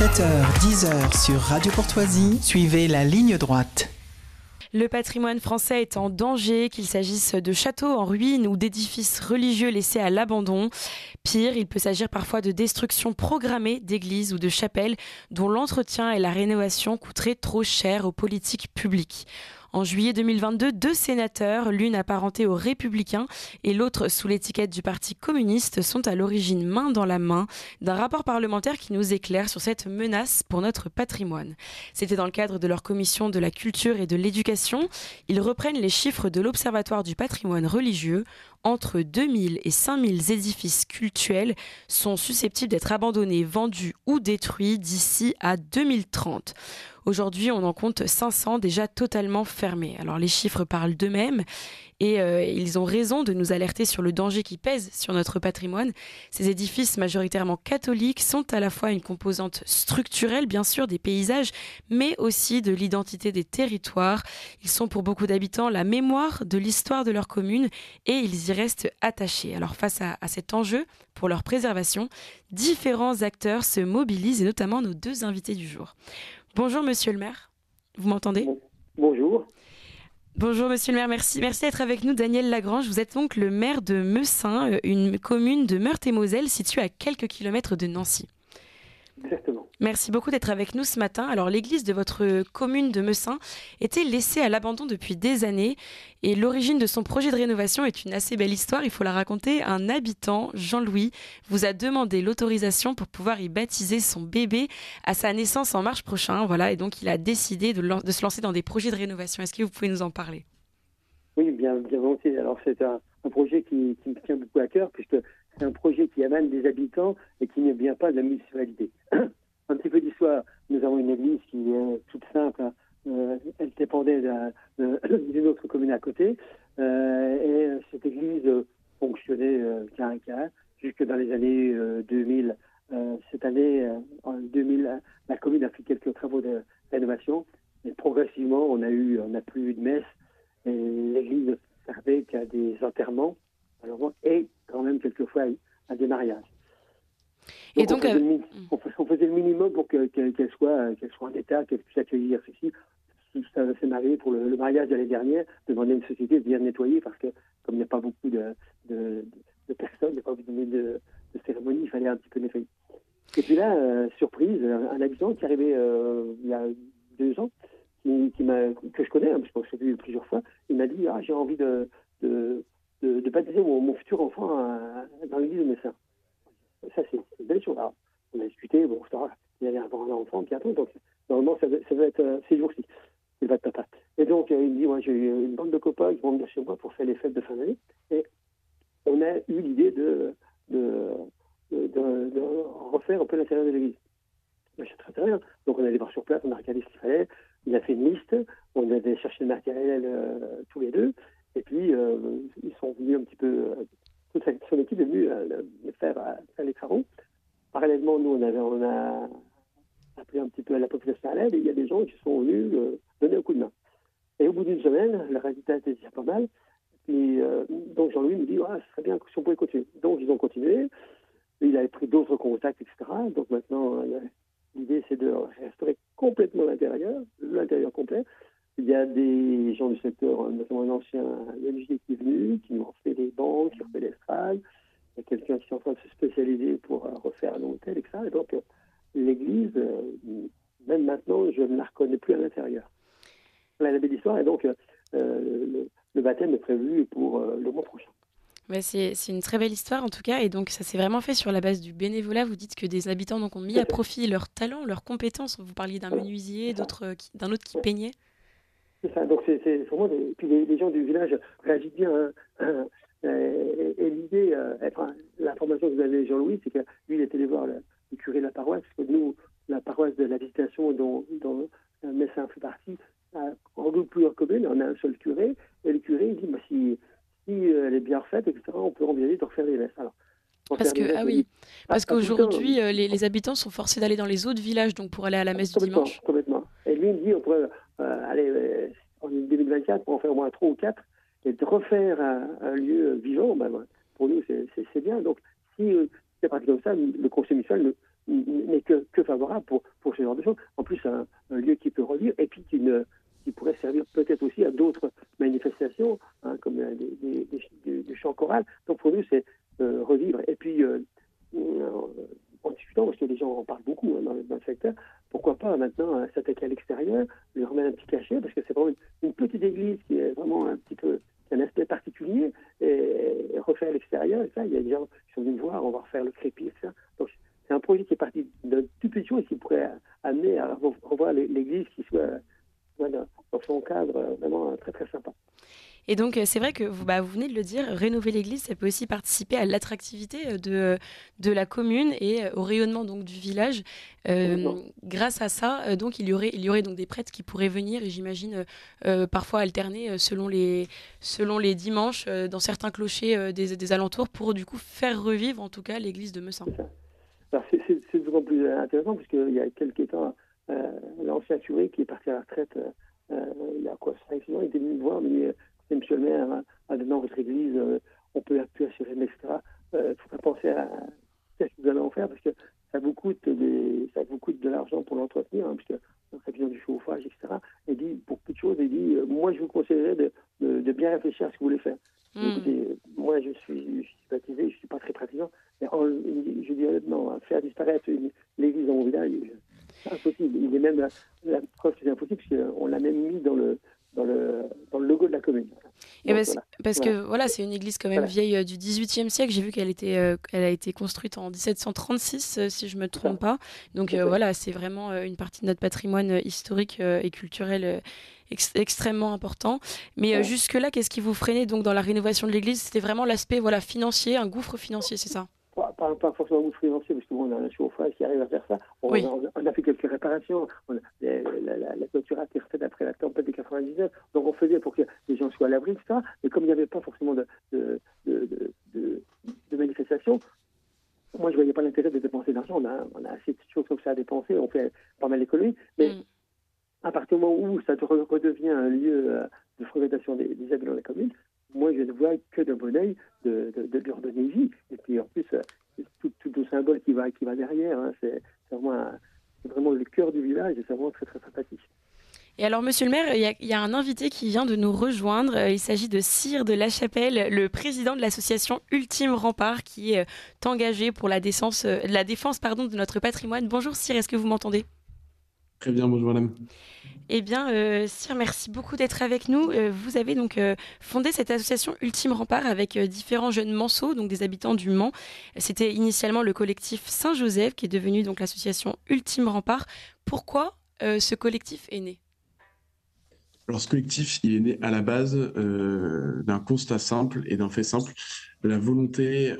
7h-10h sur Radio Courtoisie, suivez la ligne droite. Le patrimoine français est en danger, qu'il s'agisse de châteaux en ruine ou d'édifices religieux laissés à l'abandon. Pire, il peut s'agir parfois de destruction programmée d'églises ou de chapelles dont l'entretien et la rénovation coûteraient trop cher aux politiques publiques. En juillet 2022, 2 sénateurs, l'une apparentée aux Républicains et l'autre sous l'étiquette du Parti communiste, sont à l'origine main dans la main d'un rapport parlementaire qui nous éclaire sur cette menace pour notre patrimoine. C'était dans le cadre de leur commission de la culture et de l'éducation. Ils reprennent les chiffres de l'Observatoire du patrimoine religieux. Entre 2000 et 5000 édifices cultuels sont susceptibles d'être abandonnés, vendus ou détruits d'ici à 2030. Aujourd'hui, on en compte 500 déjà totalement fermés. Alors les chiffres parlent d'eux-mêmes et ils ont raison de nous alerter sur le danger qui pèse sur notre patrimoine. Ces édifices majoritairement catholiques sont à la fois une composante structurelle, bien sûr, des paysages, mais aussi de l'identité des territoires. Ils sont pour beaucoup d'habitants la mémoire de l'histoire de leur commune et ils y restent attachés. Alors face à cet enjeu pour leur préservation, différents acteurs se mobilisent et notamment nos 2 invités du jour. Bonjour Monsieur le maire, vous m'entendez ? Bonjour. Bonjour Monsieur le maire, merci d'être avec nous. Daniel Lagrange, vous êtes donc le maire de Meussin, une commune de Meurthe-et-Moselle située à quelques kilomètres de Nancy. Exactement. Merci beaucoup d'être avec nous ce matin. Alors l'église de votre commune de Meussin était laissée à l'abandon depuis des années et l'origine de son projet de rénovation est une assez belle histoire, il faut la raconter. Un habitant, Jean-Louis, vous a demandé l'autorisation pour pouvoir y baptiser son bébé à sa naissance en mars prochain. Voilà, et donc il a décidé de se lancer dans des projets de rénovation. Est-ce que vous pouvez nous en parler ? Oui, bien volontiers. Alors c'est un projet qui me tient beaucoup à cœur puisque c'est un projet qui amène des habitants et qui ne vient pas de la municipalité. Un petit peu d'histoire. Nous avons une église qui est toute simple. Elle dépendait d'une autre commune à côté. Et cette église fonctionnait carré jusque dans les années 2000. Cette année, en 2000, la commune a fait quelques travaux de rénovation. Et progressivement, on n'a plus eu de messe. Et l'église ne servait qu'à des enterrements, et quand même quelquefois à des mariages. Et donc, on faisait le minimum pour qu'elle soit en état, qu'elle puisse accueillir ceci. Ça s'est marié pour le mariage de l'année dernière, demander à une société de venir nettoyer parce que comme il n'y a pas beaucoup de personnes, il n'y a pas beaucoup de cérémonies, il fallait un petit peu nettoyer. Et puis là, surprise, un habitant qui est arrivé il y a 2 ans, que je connais, parce que je l'ai vu plusieurs fois, il m'a dit j'ai envie de baptiser mon futur enfant dans l'église de Meussin. Ça, c'est une belle chose. Alors, on a discuté, il allait avoir un enfant bientôt, donc normalement, ça va être ces jours-ci. Il va être papa. Et donc, il me dit j'ai eu une bande de copains qui vont venir chez moi pour faire les fêtes de fin d'année. Et on a eu l'idée de refaire un peu l'intérieur de l'église. C'est très bien. Donc, on est allé voir sur place, on a regardé ce qu'il fallait. Il a fait une liste, on avait cherché le matériel tous les 2, et puis ils sont venus un petit peu, toute son équipe est venue faire les travaux. Parallèlement, nous, on a appelé un petit peu à la population à l'aide, et il y a des gens qui sont venus donner un coup de main. Et au bout d'une semaine, le résultat était déjà pas mal, et donc Jean-Louis me dit, ce serait bien si on pouvait continuer. Donc ils ont continué, il avait pris d'autres contacts, etc. Donc maintenant, l'idée, c'est de restaurer complètement l'intérieur complet. Il y a des gens du secteur, notamment un ancien menuisier qui est venu, qui nous refait des bancs, qui refait l'estrade. Il y a quelqu'un qui est en train de se spécialiser pour refaire un hôtel, etc. Et donc, l'église, même maintenant, je ne la reconnais plus à l'intérieur. Voilà la belle histoire. Et donc, le baptême est prévu pour le mois prochain. C'est une très belle histoire en tout cas, et donc ça s'est vraiment fait sur la base du bénévolat. Vous dites que des habitants donc, ont mis à profit leurs talents, leurs compétences. Vous parliez d'un menuisier, d'un autre qui peignait. C'est ça, donc c'est vraiment puis les gens du village réagissent bien. Et l'idée, l'information que vous avez, Jean-Louis, c'est que lui, il est allé voir le curé de la paroisse, parce que nous, la paroisse de la Visitation dont Meussin fait partie, regroupe plusieurs communes, on a un seul curé, et le curé, il dit, si elle est bien refaite, etc., on peut envisager de refaire les messes. Alors, parce qu'aujourd'hui, les habitants sont forcés d'aller dans les autres villages donc pour aller à la messe du dimanche. Complètement. Et lui, il me dit, on pourrait aller en 2024 pour en faire au moins 3 ou 4, et de refaire un lieu vivant, pour nous, c'est bien. Donc, si c'est parti comme ça, le conseil municipal n'est que favorable pour ce genre de choses. En plus, un lieu qui peut revivre et puis qui pourrait servir peut-être aussi à d'autres manifestations, hein, comme des chants chorales. Donc pour nous, c'est revivre. Et puis, en discutant, parce que les gens en parlent beaucoup dans le secteur, pourquoi pas maintenant s'attaquer à l'extérieur, lui remettre un petit cachet, parce que c'est vraiment une petite église qui est vraiment un petit peu un aspect particulier, et refaire l'extérieur. Et ça, il y a des gens qui sont venus me voir, on va refaire le crépi, etc. Donc c'est un projet qui est parti de tout petit chose et qui pourrait amener à revoir l'église qui soit dans son cadre vraiment très très sympa. Et donc, c'est vrai que vous venez de le dire, rénover l'église, ça peut aussi participer à l'attractivité de la commune et au rayonnement donc, du village. Grâce à ça, donc, il y aurait donc des prêtres qui pourraient venir, et j'imagine parfois alterner selon les dimanches dans certains clochers des alentours pour du coup faire revivre en tout cas l'église de Meussin. Alors, c'est d'autant plus intéressant parce qu'il y a quelques temps, l'ancien curé qui est parti à la retraite il y a 5-6 ans, il était venu me voir, mais monsieur le maire, maintenant votre église, on peut appuyer sur elle, etc. Il faudrait penser à ce que vous allez en faire parce que ça vous coûte de l'argent pour l'entretenir, hein, parce que ça besoin du chauffage, etc. Et dit, pour toute chose, il dit, moi je vous conseillerais de bien réfléchir à ce que vous voulez faire. Écoutez, moi je suis baptisé, je ne suis pas très pratiquant, mais je dis honnêtement, faire disparaître l'église dans mon village, c'est impossible. Il est même la preuve que c'est impossible, parce qu'on l'a même mis dans le logo de la commune. Et parce que voilà, c'est une église quand même vieille du XVIIIe siècle. J'ai vu qu'elle a été construite en 1736, si je ne me trompe pas. Donc voilà, c'est vraiment une partie de notre patrimoine historique et culturel extrêmement important. Mais jusque-là, qu'est-ce qui vous freinait donc dans la rénovation de l'église? C'était vraiment l'aspect financier, un gouffre financier, c'est ça? Pas forcément un gouffre financier, parce qu'on a un chauffage qui arrive à faire ça. On a fait quelques réparations. La clôture a été refaite après la tempête de 99. Donc on faisait pour que les gens soient à l'abri, etc. Mais comme il n'y avait pas forcément de manifestation, moi je ne voyais pas l'intérêt de dépenser d'argent. On a assez de choses comme ça à dépenser. On fait pas mal d'économies. Mais à partir du moment où ça redevient un lieu de fréquentation des habitants de la commune, moi, je ne vois que d'un bon oeil de leur donner vie. Et puis, en plus, tout le symbole qui va derrière, hein, c'est vraiment le cœur du village et c'est vraiment très, très sympathique. Et alors, monsieur le maire, il y a un invité qui vient de nous rejoindre. Il s'agit de Cyr de Lachapelle, le président de l'association Ultime Rempart, qui est engagé pour la défense de notre patrimoine. Bonjour Cyr, est-ce que vous m'entendez ? Très bien, bonjour madame. Eh bien, Cyr, merci beaucoup d'être avec nous. Vous avez donc fondé cette association Ultime Rempart avec différents jeunes manceaux, donc des habitants du Mans. C'était initialement le collectif Saint-Joseph qui est devenu donc l'association Ultime Rempart. Pourquoi ce collectif est né ? Alors ce collectif, il est né à la base d'un constat simple et d'un fait simple, de la volonté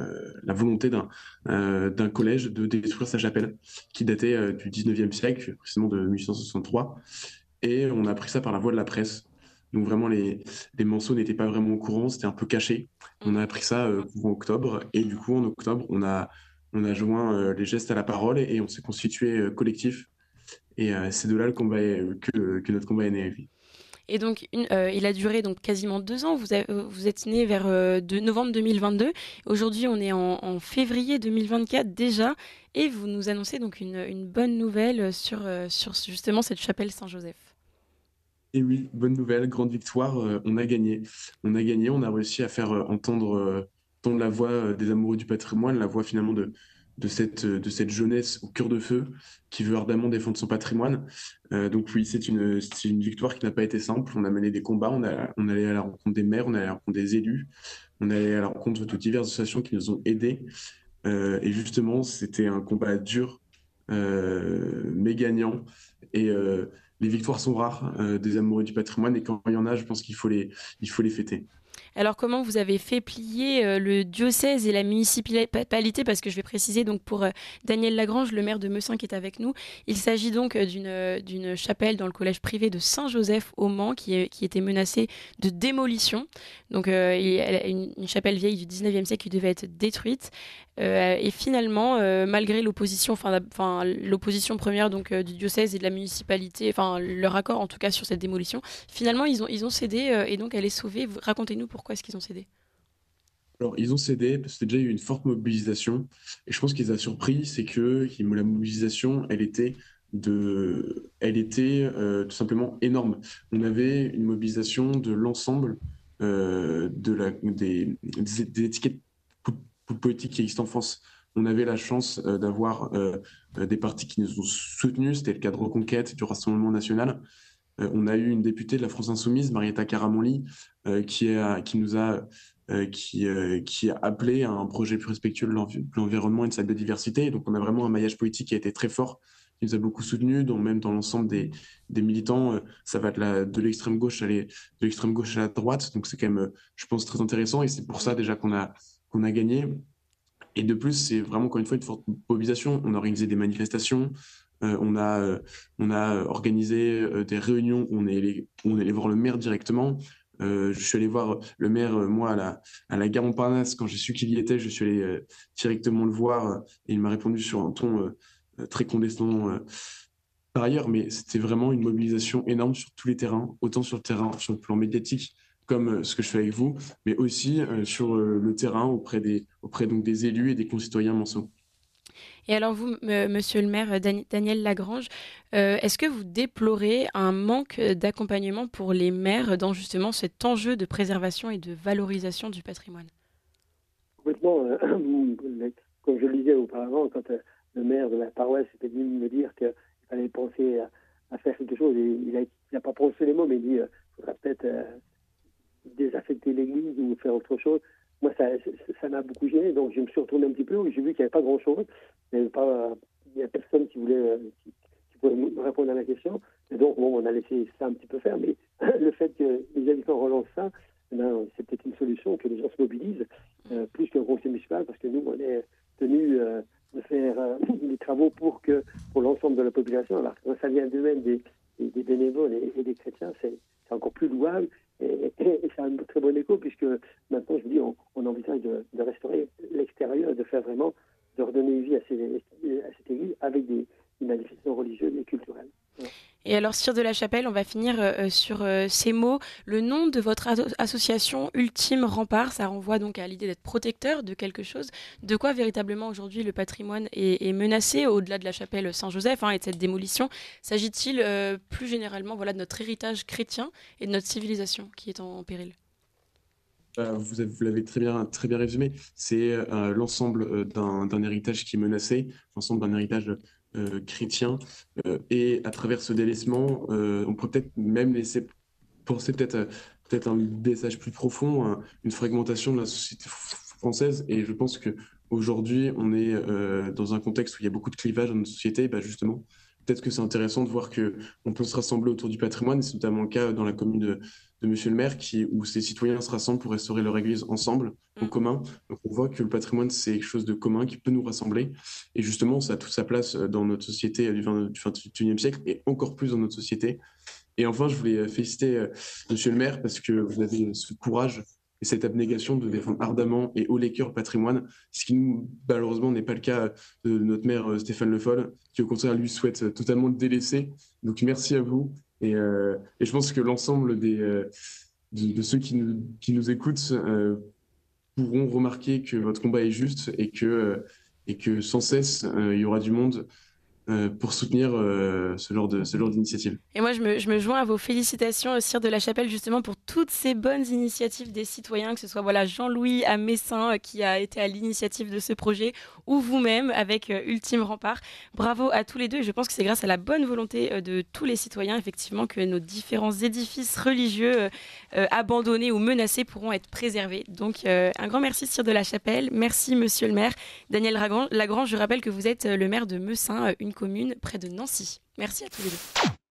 d'un collège de détruire sa chapelle, qui datait du 19e siècle, précisément de 1863. Et on a appris ça par la voie de la presse. Donc vraiment, les manceaux n'étaient pas vraiment au courant, c'était un peu caché. On a appris ça en octobre. Et du coup, en octobre, on a joint les gestes à la parole et on s'est constitué collectif. Et c'est de là que notre combat est né. Et donc, il a duré donc quasiment 2 ans. Vous êtes né vers novembre 2022. Aujourd'hui, on est en février 2024 déjà. Et vous nous annoncez donc une bonne nouvelle sur justement cette chapelle Saint-Joseph. Et oui, bonne nouvelle, grande victoire. On a gagné. On a réussi à faire entendre la voix des amoureux du patrimoine, la voix finalement de cette jeunesse au cœur de feu qui veut ardemment défendre son patrimoine. Donc oui, c'est une victoire qui n'a pas été simple. On a mené des combats, on allait à la rencontre des maires, on allait à la rencontre des élus, on allait à la rencontre de diverses associations qui nous ont aidés. Et justement, c'était un combat dur, mais gagnant. Et les victoires sont rares des amoureux du patrimoine, et quand il y en a, je pense qu'il faut les fêter. Alors, comment vous avez fait plier le diocèse et la municipalité? Parce que je vais préciser donc pour Daniel Lagrange, le maire de Meussin qui est avec nous. Il s'agit donc d'une chapelle dans le collège privé de Saint-Joseph au Mans qui était menacée de démolition. Donc, une chapelle vieille du 19e siècle qui devait être détruite. Et finalement, malgré l'opposition première donc du diocèse et de la municipalité, leur accord en tout cas sur cette démolition, finalement ils ont cédé et donc elle est sauvée. Racontez-nous pourquoi est-ce qu'ils ont cédé. Alors, ils ont cédé parce que déjà, il y a eu une forte mobilisation. Et je pense ce qui les a surpris, c'est que la mobilisation, elle était tout simplement énorme. On avait une mobilisation de l'ensemble des étiquettes politiques qui existent en France. On avait la chance d'avoir des partis qui nous ont soutenus. C'était le cas de Reconquête, du Rassemblement national. On a eu une députée de la France Insoumise, Marietta Caramanli, qui a appelé à un projet plus respectueux de l'environnement et de sa biodiversité. Donc on a vraiment un maillage politique qui a été très fort, qui nous a beaucoup soutenus, même dans l'ensemble des militants. Ça va de l'extrême gauche de l'extrême gauche à la droite. Donc c'est quand même, je pense, très intéressant. Et c'est pour ça déjà qu'on a gagné. Et de plus, c'est vraiment, encore une fois, une forte mobilisation. On a organisé des manifestations, on a organisé des réunions où on est allé voir le maire directement. Je suis allé voir le maire, moi, à la gare Montparnasse. Quand j'ai su qu'il y était, je suis allé directement le voir et il m'a répondu sur un ton très condescendant par ailleurs, mais c'était vraiment une mobilisation énorme sur tous les terrains, autant sur le terrain, sur le plan médiatique, comme ce que je fais avec vous, mais aussi sur le terrain auprès donc des élus et des concitoyens manceaux. Et alors vous, monsieur le maire Daniel Lagrange, est-ce que vous déplorez un manque d'accompagnement pour les maires dans justement cet enjeu de préservation et de valorisation du patrimoine? Complètement. Comme je le disais auparavant, quand le maire de la paroisse était venu me dire qu'il fallait penser à faire quelque chose, et il n'a pas prononcé les mots, mais il dit qu'il faudra peut-être désaffecter l'église ou faire autre chose. Moi, ça m'a beaucoup gêné, donc je me suis retourné un petit peu, j'ai vu qu'il n'y avait pas grand-chose. Il n'y a personne qui pouvait me répondre à la question. Et donc, bon, on a laissé ça un petit peu faire, mais le fait que les habitants relancent ça, c'est peut-être une solution, que les gens se mobilisent, plus qu'un conseil municipal, parce que nous, on est tenus de faire des travaux pour l'ensemble de la population. Alors, quand ça vient d'eux-mêmes des bénévoles et des chrétiens, c'est encore plus louable. Et ça a un très bon écho, puisque maintenant, je vous dis, on envisage de restaurer l'extérieur, de redonner vie à cette église avec des manifestations religieuses et culturelles. Voilà. Et alors, Sire de la Chapelle, on va finir sur ces mots. Le nom de votre association Ultime Rempart, ça renvoie donc à l'idée d'être protecteur de quelque chose. De quoi véritablement aujourd'hui le patrimoine est menacé au-delà de la chapelle Saint-Joseph et de cette démolition? S'agit-il plus généralement de notre héritage chrétien et de notre civilisation qui est en péril? Vous l'avez très bien résumé. C'est l'ensemble d'un héritage qui est menacé, l'ensemble d'un héritage chrétien. Et à travers ce délaissement, on peut peut-être même laisser penser peut-être un message plus profond, une fragmentation de la société française. Et je pense qu'aujourd'hui, on est dans un contexte où il y a beaucoup de clivages dans notre société. Justement, peut-être que c'est intéressant de voir qu'on peut se rassembler autour du patrimoine. C'est notamment le cas dans la commune de Monsieur le maire, où ces citoyens se rassemblent pour restaurer leur église ensemble, en commun. Donc on voit que le patrimoine, c'est quelque chose de commun qui peut nous rassembler. Et justement, ça a toute sa place dans notre société du XXIe siècle, et encore plus dans notre société. Et enfin, je voulais féliciter Monsieur le maire, parce que vous avez ce courage et cette abnégation de défendre ardemment et haut les cœurs le patrimoine, ce qui, malheureusement, n'est pas le cas de notre maire Stéphane Le Foll, qui au contraire, lui, souhaite totalement le délaisser. Donc merci à vous. Et je pense que l'ensemble de ceux qui nous écoutent pourront remarquer que votre combat est juste et que sans cesse, il y aura du monde pour soutenir ce genre d'initiative. Et moi, je me joins à vos félicitations, Sire de la Chapelle, justement pour toutes ces bonnes initiatives des citoyens, que ce soit Jean-Louis à Messin qui a été à l'initiative de ce projet, ou vous-même avec Ultime Rempart. Bravo à tous les deux, et je pense que c'est grâce à la bonne volonté de tous les citoyens, effectivement, que nos différents édifices religieux abandonnés ou menacés pourront être préservés. Donc, un grand merci, Sire de la Chapelle. Merci, Monsieur le maire. Daniel Lagrange, je rappelle que vous êtes le maire de Messin, une commune près de Nancy. Merci à tous les deux.